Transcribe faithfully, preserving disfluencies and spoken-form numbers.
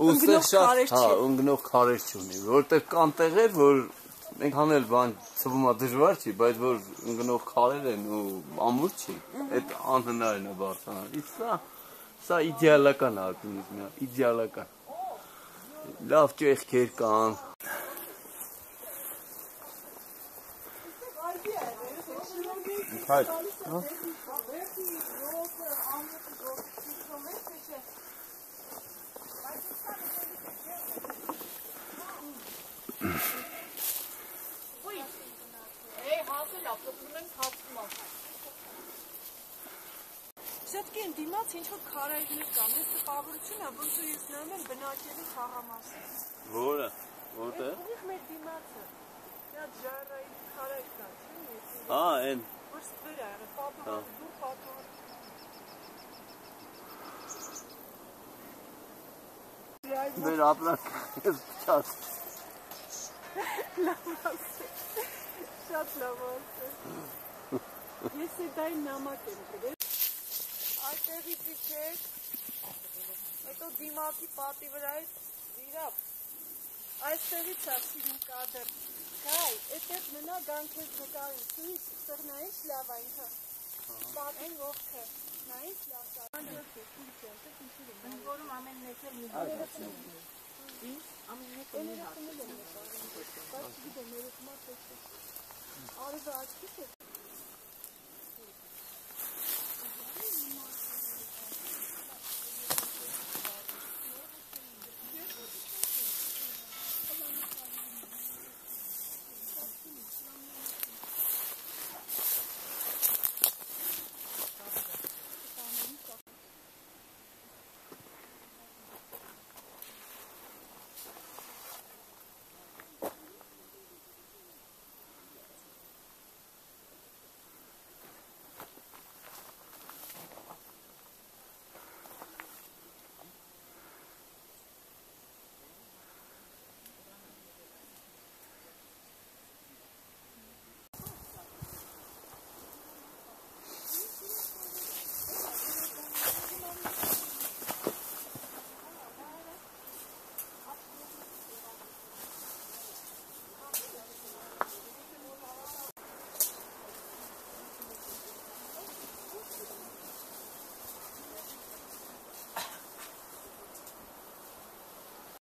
Ուստեղ շատ, հա, ընկնող քարեր չունի, որտեղ կան տեղեր, որ մենք հանել բան ծվում է դժվար չի, բայց որ ընկնող քարեր են ու ամուր չի, այդ անհնարին է բարձրանալ։ Իսկ սա, սա իդեալական է ալպինիզմը, իդեալական։ Լավ ճեղքեր կան։ Հայտ, հա։ Շատկի են դիմաց ինչ-որ քարայրներ կան, ես տպավորություն է, ոնց ու ես նայում եմ բնակելի խաղամասը։ Որը, որտեղ։ Ուղիղ մեր դիմացը, միատ ժառայի քարայր կան, չէ՞, հա, են։ որ ստվեր է եղել, պատուհար, դուր պատուհար։ Մեր ապրանք ես շատ։ Լավ ասը, շատ լավ ասը։ Ես էդային նամակ եմ գրել։ Այդտեղից իջեք, հետո դիմացի պատի վրայից վիրապ, այստեղից է սիրում կադր, կայ, էդեղ մնա գանքեզ նկարին, սույս, սղնայինչ լավ այնքը, պատին ողքը, նայինչ լավ կար, ընդ որում ամեն մեկ էլ մի հարացում, ամեն մեկ էլ մի հարացում, բայց գիտեմ, երեկ մատ էսը, արևը աչքից է,